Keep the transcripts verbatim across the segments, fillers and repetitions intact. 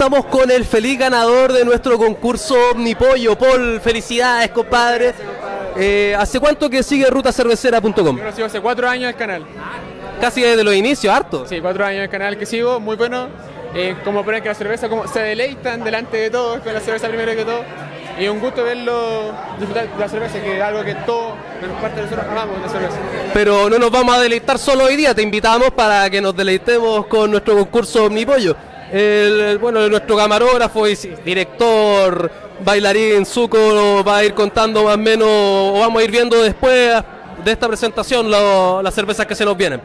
estamos con el feliz ganador de nuestro concurso Omnipollo. Paul, felicidades, compadre. Eh, ¿Hace cuánto que sigue ruta cervecera punto com? Yo lo sigo hace cuatro años el canal. Casi desde los inicios, harto. Sí, cuatro años el canal que sigo, muy bueno. Eh, como ponen que la cerveza, como se deleitan delante de todos con la cerveza primero que todo. Y un gusto verlo disfrutar de la cerveza, que es algo que todos, menos parte de nosotros, amamos la cerveza. Pero no nos vamos a deleitar solo hoy día, te invitamos para que nos deleitemos con nuestro concurso Omnipollo. El, bueno, nuestro camarógrafo y director, bailarín, Zuko, va a ir contando más o menos, o vamos a ir viendo después de esta presentación lo, las cervezas que se nos vienen.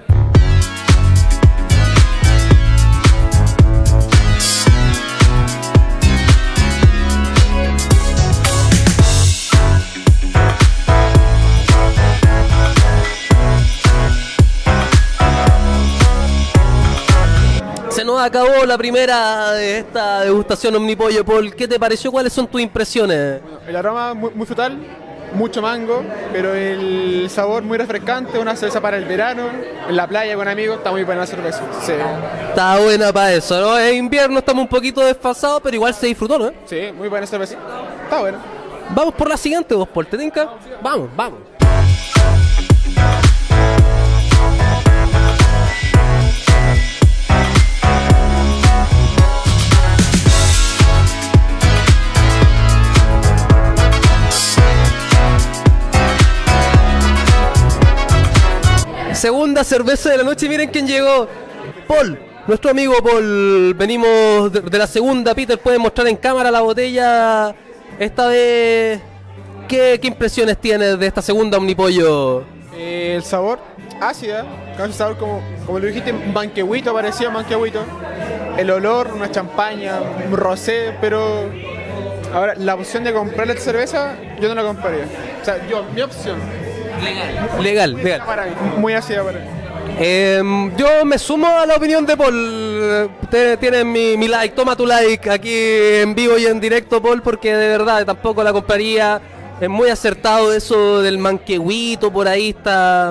Se nos acabó la primera de esta degustación Omnipollo. Paul, ¿qué te pareció? ¿Cuáles son tus impresiones? Bueno, el aroma muy, muy frutal, mucho mango, pero el sabor muy refrescante, una cerveza para el verano, en la playa con amigos, está muy buena la cerveza. Sí, Está buena para eso, ¿no? Es invierno, estamos un poquito desfasados, pero igual se disfrutó, ¿no? sí, muy buena cerveza. Está buena. Vamos por la siguiente, vos, Paul, ¿te tinca? Vamos, vamos. Segunda cerveza de la noche, miren quién llegó. Paul, nuestro amigo Paul. Venimos de, de la segunda. Peter, ¿puede mostrar en cámara la botella? Esta vez, ¿qué, qué impresiones tienes de esta segunda Omnipollo? Eh, el sabor, ácida, casi sabor como, como lo dijiste, un manquehuito, parecía un manquehuito. El olor, una champaña, un rosé, pero ahora la opción de comprar la cerveza, yo no la compraría. O sea, yo, mi opción. Legal, legal. Para mí, muy ácida para mí. Eh, yo me sumo a la opinión de Paul. Ustedes tienen mi, mi like, toma tu like aquí en vivo y en directo, Paul, porque de verdad tampoco la compraría. Es muy acertado eso del manquehuito, por ahí está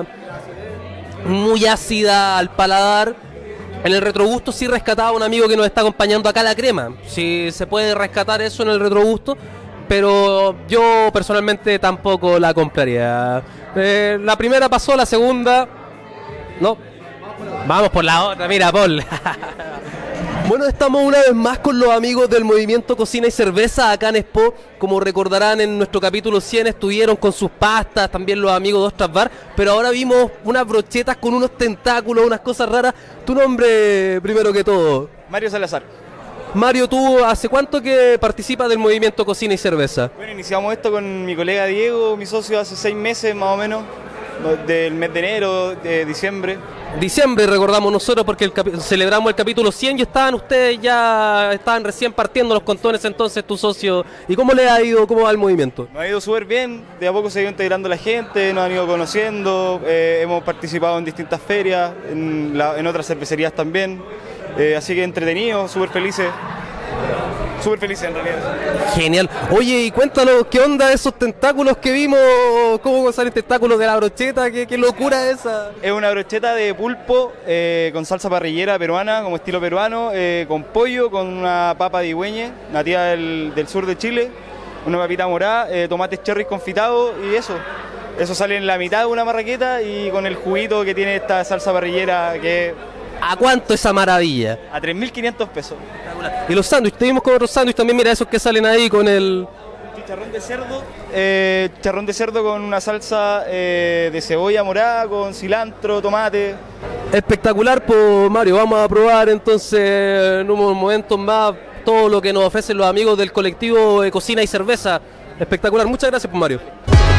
muy ácida al paladar. En el retrogusto sí rescataba un amigo que nos está acompañando acá, la crema. Si se puede rescatar eso en el retrogusto, pero yo personalmente tampoco la compraría. Eh, la primera pasó, la segunda no. Vamos por la otra, mira, Paul. Bueno, estamos una vez más con los amigos del Movimiento Cocina y Cerveza acá en Expo. Como recordarán, en nuestro capítulo cien estuvieron con sus pastas, también los amigos de Ostras Bar, pero ahora vimos unas brochetas con unos tentáculos, unas cosas raras. Tu nombre, primero que todo. Mario Salazar. Mario, ¿tú hace cuánto que participas del Movimiento Cocina y Cerveza? Bueno, iniciamos esto con mi colega Diego, mi socio, hace seis meses más o menos, del mes de enero, de diciembre. Diciembre recordamos nosotros porque el capi- celebramos el capítulo cien y estaban ustedes ya, estaban recién partiendo los contones entonces, tu socio. ¿Y cómo le ha ido, cómo va el movimiento? Nos ha ido súper bien, de a poco se ha ido integrando la gente, nos han ido conociendo, eh, hemos participado en distintas ferias, en, la, en otras cervecerías también, eh, así que entretenidos, súper felices. Súper feliz en realidad. Genial. Oye, y cuéntanos, ¿qué onda esos tentáculos que vimos? ¿Cómo salen tentáculos de la brocheta? ¿Qué, qué locura esa? Es una brocheta de pulpo eh, con salsa parrillera peruana, como estilo peruano, eh, con pollo, con una papa digüeñe, nativa del, del sur de Chile, una papita morada, eh, tomates cherry confitados y eso. Eso sale en la mitad de una marraqueta y con el juguito que tiene esta salsa parrillera que... ¿A cuánto esa maravilla? A tres mil quinientos pesos. Y los sándwiches, te vimos con otros sándwiches también, mira esos que salen ahí con el... Chicharrón de cerdo. Eh, charrón de cerdo con una salsa eh, de cebolla morada, con cilantro, tomate. Espectacular, pues Mario, vamos a probar entonces en unos momentos más todo lo que nos ofrecen los amigos del colectivo de Cocina y Cerveza. Espectacular, muchas gracias, pues Mario.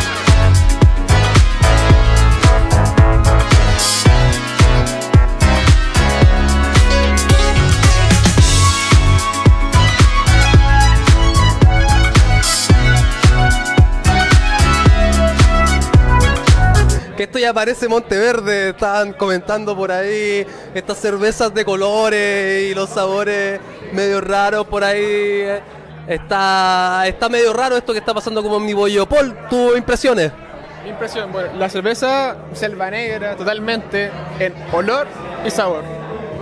Que esto ya parece Monteverde, estaban comentando por ahí estas cervezas de colores y los sabores medio raros por ahí. Está, está medio raro esto que está pasando como Omnipollo. Paul, ¿tus impresiones? Impresión, bueno, la cerveza selva negra totalmente en olor y sabor.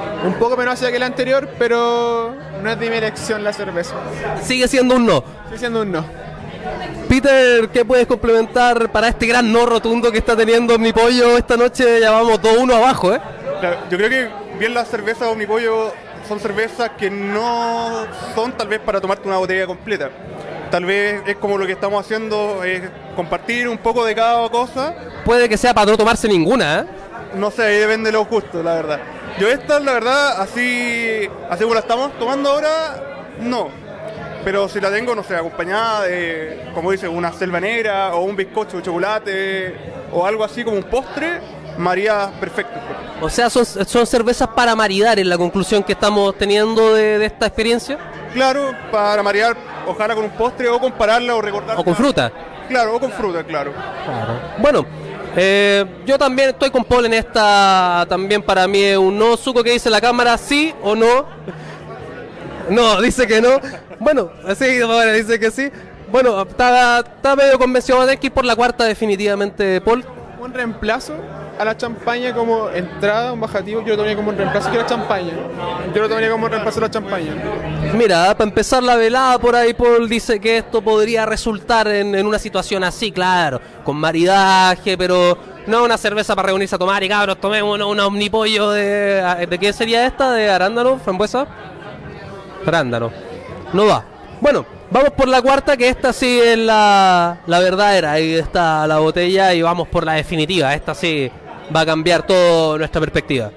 Un poco menos ácida que la anterior, pero no es de mi elección la cerveza. Sigue siendo un no. Sigue siendo un no. Peter, ¿qué puedes complementar para este gran no rotundo que está teniendo Omnipollo esta noche? Ya vamos dos uno abajo, ¿eh? Claro, yo creo que bien las cervezas Omnipollo son cervezas que no son tal vez para tomarte una botella completa. Tal vez es como lo que estamos haciendo, es compartir un poco de cada cosa. Puede que sea para no tomarse ninguna, ¿eh? No sé, ahí depende de los gustos, la verdad. Yo esta, la verdad, así, así como la estamos tomando ahora, no. Pero si la tengo, no sé, acompañada de, como dice, una selva negra o un bizcocho de chocolate o algo así como un postre, maría perfecto. O sea, son, son cervezas para maridar, en la conclusión que estamos teniendo de, de esta experiencia. Claro, para marear, ojalá con un postre o compararla o recordarla. O con fruta. Claro, o con fruta, claro. Claro. Bueno, eh, yo también estoy con Paul en esta, también para mí es un no. Zuko, que dice la cámara, sí o no. No, dice que no. Bueno, sí, bueno, dice que sí. Bueno, está, está medio convencido de que ir por la cuarta definitivamente, Paul. Un reemplazo a la champaña como entrada, un bajativo, yo lo tomaría como un reemplazo que la champaña. Yo lo tomaría como un reemplazo a la champaña. Mira, para empezar la velada por ahí, Paul dice que esto podría resultar en, en una situación así, claro, con maridaje, pero no una cerveza para reunirse a tomar y cabros, tomemos una, una Omnipollo de... ¿De qué sería esta? ¿De arándano, frambuesa? Arándano. No va. Bueno, vamos por la cuarta, que esta sí es la, la verdadera. Ahí está la botella y vamos por la definitiva. Esta sí va a cambiar toda nuestra perspectiva.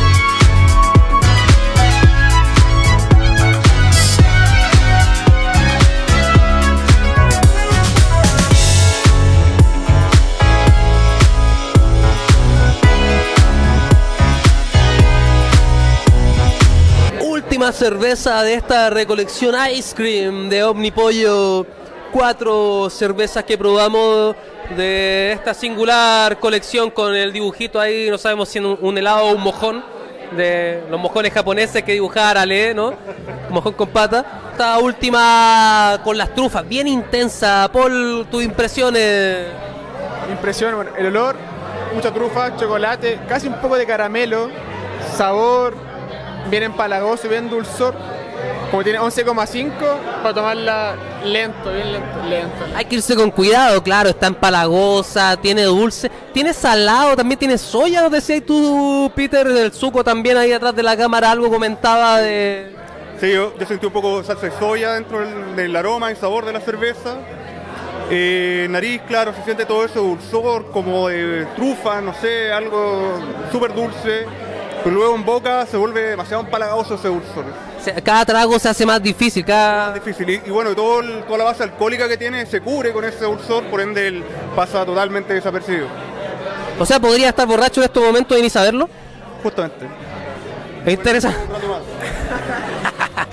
Última cerveza de esta recolección Ice Cream de Omnipollo. Cuatro cervezas que probamos de esta singular colección con el dibujito ahí, no sabemos si es un, un helado o un mojón, de los mojones japoneses que dibujaba Arale, ¿no? Mojón con pata. Esta última con las trufas, bien intensa. Paul, tus impresiones. Impresión, bueno, el olor, mucha trufa, chocolate, casi un poco de caramelo, sabor, bien empalagoso y bien dulzor. Como tiene once coma cinco, para tomarla lento, bien lento, lento. Hay que irse con cuidado, claro, está empalagosa, tiene dulce, tiene salado, también tiene soya, ¿no decías tú, Peter, del Zuko también ahí atrás de la cámara, algo comentaba de... Sí, yo, yo sentí un poco de salsa de soya dentro del, del aroma y sabor de la cerveza. Eh, nariz, claro, se siente todo ese dulzor, como de trufa, no sé, algo súper dulce. Pero luego en boca se vuelve demasiado empalagoso ese dulzor. O sea, cada trago se hace más difícil, cada... Más difícil. Y, y bueno, todo el, toda la base alcohólica que tiene se cubre con ese dulzor, por ende él pasa totalmente desapercibido. O sea, ¿podría estar borracho en estos momentos y ni saberlo? Justamente. Es interesante. Un rato más.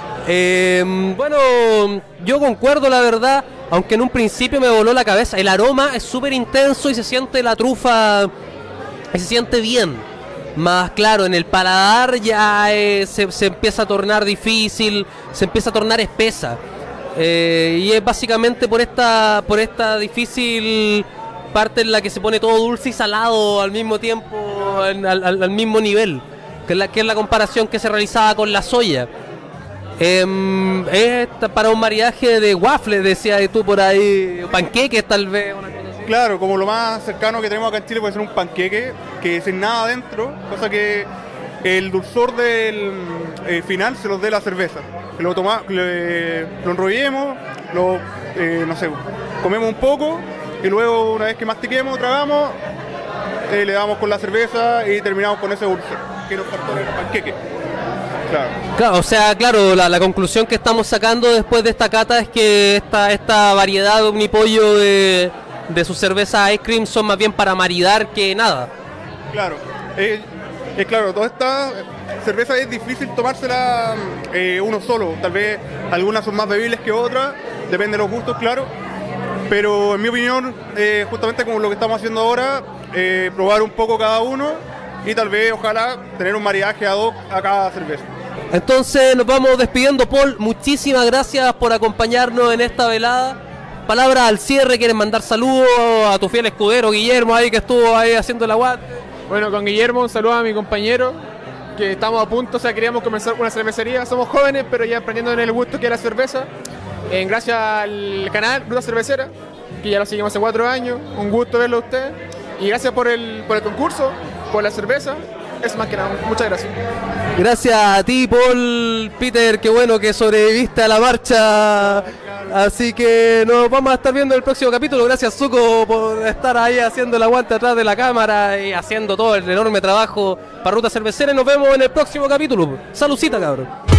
eh, bueno, yo concuerdo, la verdad, aunque en un principio me voló la cabeza. El aroma es súper intenso y se siente la trufa, y se siente bien. Más claro, en el paladar ya eh, se, se empieza a tornar difícil, se empieza a tornar espesa. Eh, y es básicamente por esta, por esta difícil parte en la que se pone todo dulce y salado al mismo tiempo, en, al, al, al mismo nivel, que es, la, que es la comparación que se realizaba con la soya. Eh, es para un maridaje de waffles, decías tú por ahí, panqueques tal vez, una cosa así. Claro, como lo más cercano que tenemos acá en Chile puede ser un panqueque, que sin nada adentro, cosa que el dulzor del eh, final se los dé la cerveza. Que lo toma, le, lo enrollemos, lo, eh, no sé, comemos un poco y luego una vez que mastiquemos, tragamos, eh, le damos con la cerveza y terminamos con ese dulzor, que nos faltó en el panqueque. Claro. Claro, o sea, claro, la, la conclusión que estamos sacando después de esta cata es que esta, esta variedad de Omnipollo de, de sus cervezas Ice Cream son más bien para maridar que nada. Claro, eh, eh, claro, toda esta cerveza es difícil tomársela eh, uno solo, tal vez algunas son más bebibles que otras, depende de los gustos, claro, pero en mi opinión, eh, justamente como lo que estamos haciendo ahora, eh, probar un poco cada uno y tal vez, ojalá, tener un maridaje ad hoc a cada cerveza. Entonces nos vamos despidiendo, Paul, muchísimas gracias por acompañarnos en esta velada. Palabras al cierre, ¿quieren mandar saludos a tu fiel escudero Guillermo ahí que estuvo ahí haciendo el aguante? Bueno, con Guillermo un saludo a mi compañero que estamos a punto, o sea, queríamos comenzar una cervecería. Somos jóvenes, pero ya aprendiendo en el gusto que es la cerveza. Eh, gracias al canal Ruta Cervecera, que ya lo seguimos hace cuatro años. Un gusto verlo a usted. Y gracias por el, por el concurso, por la cerveza. Es más que nada, muchas gracias. Gracias a ti, Paul, Peter, qué bueno que sobreviviste a la marcha. Así que nos vamos a estar viendo en el próximo capítulo. Gracias, Zuko, por estar ahí haciendo el aguante atrás de la cámara y haciendo todo el enorme trabajo para Ruta Cervecera. Y nos vemos en el próximo capítulo. Salucita, cabrón.